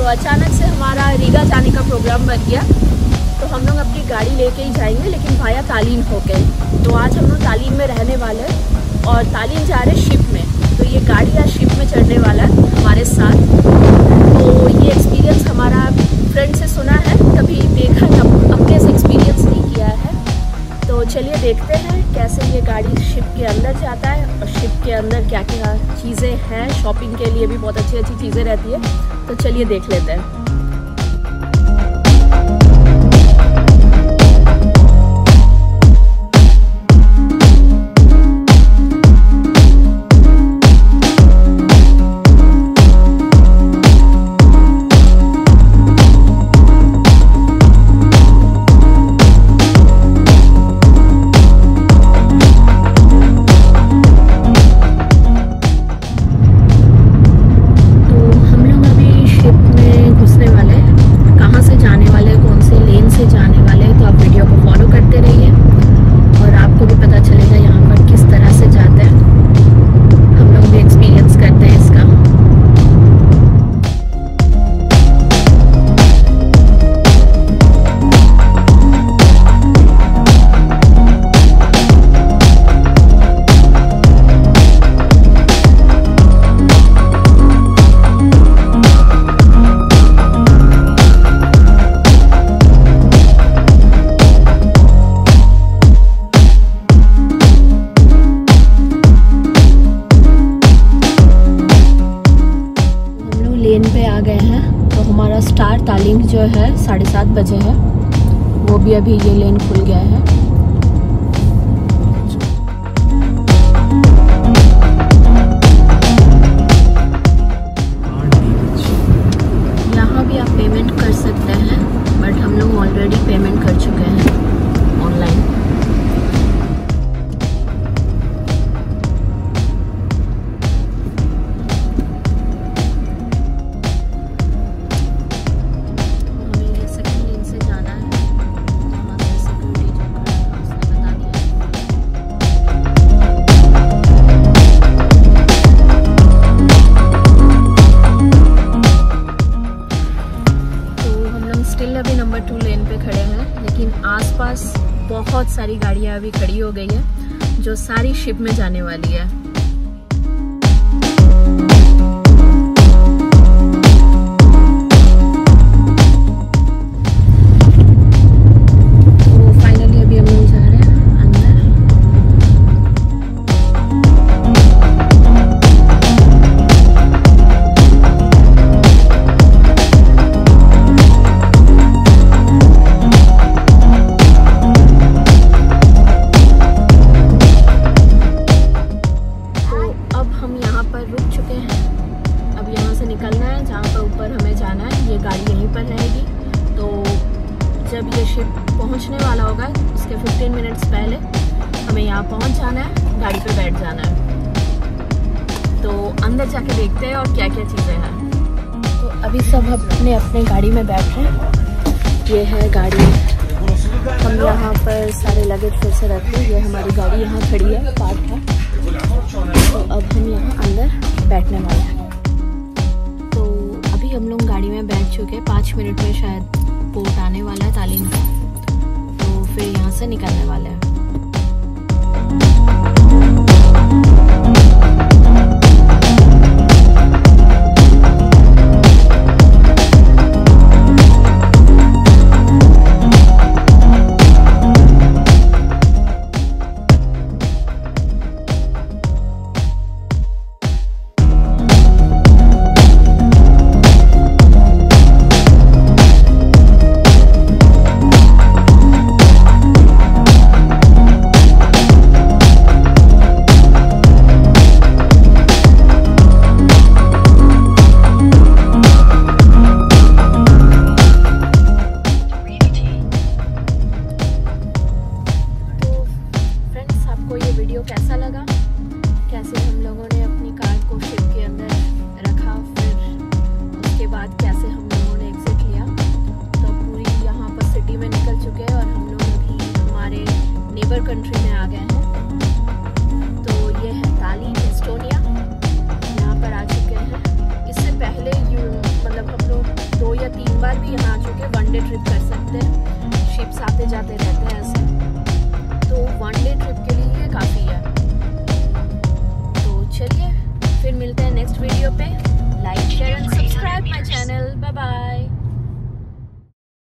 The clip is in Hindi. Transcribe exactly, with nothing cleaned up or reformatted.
अचानक से हमारा रीगा जाने का प्रोग्राम बन गया, तो हम लोग अपनी गाड़ी लेके ही जाएंगे, लेकिन भाया तालीन हो गए। तो आज हम लोग तालीन में रहने वाले हैं और तालीन जा रहे शिप में। तो ये गाड़ी आज शिप में चढ़ने वाला है हमारे साथ। तो ये एक्सपीरियंस हमारा फ्रेंड से सुना है, कभी देखा है, अपने से एक्सपीरियंस नहीं किया है। तो चलिए देखते हैं कैसे ये गाड़ी शिप के अंदर जाता है और शिप के अंदर क्या क्या चीज़ें हैं। शॉपिंग के लिए भी बहुत अच्छी अच्छी चीज़ें रहती है, तो चलिए देख लेते हैं। लेन पे आ गए हैं। तो हमारा स्टार तालीम जो है साढ़े सात बजे है, वो भी अभी ये लेन खुल गया है। यहाँ भी आप पेमेंट कर सकते हैं, बट हम लोग ऑलरेडी पेमेंट कर चुके हैं ऑनलाइन। अभी नंबर टू लेन पे खड़े हैं, लेकिन आसपास बहुत सारी गाड़ियां अभी खड़ी हो गई है जो सारी शिप में जाने वाली है। निकलना है जहाँ पर ऊपर हमें जाना है, ये गाड़ी यहीं पर रहेगी। तो जब ये शिप पहुँचने वाला होगा उसके पंद्रह मिनट्स पहले हमें यहाँ पहुँच जाना है, गाड़ी पे बैठ जाना है। तो अंदर जाके देखते हैं और क्या क्या चीज़ें हैं। तो अभी सब अपने अपने गाड़ी में बैठ रहे हैं। ये है गाड़ी, हम यहाँ पर सारे लगेज फिर से रखते हैं। ये हमारी गाड़ी यहाँ खड़ी है, पार्क है। तो अब हम यहाँ अंदर बैठने वाले हैं। हम लोग गाड़ी में बैठ चुके हैं, पाँच मिनट में शायद पोर्ट आने वाला है तालीम का, तो फिर यहाँ से निकलने वाले हैं। कैसा लगा, कैसे हम लोगों ने अपनी कार को शिप के अंदर रखा, फिर उसके बाद कैसे हम लोगों ने एग्जिट लिया। तो पूरी यहाँ पर सिटी में निकल चुके हैं और हम लोग अभी हमारे नेबर कंट्री में आ गए हैं। तो ये है तालीन, एस्टोनिया, यहाँ पर आ चुके हैं। इससे पहले यू मतलब हम लोग दो बार भी यहाँ आ चुके हैं, वन डे ट्रिप कर सकते हैं, शिप्स आते जाते रहते हैं ऐसे, तो वन डे ट्रिप के लिए ये काफ़ी है।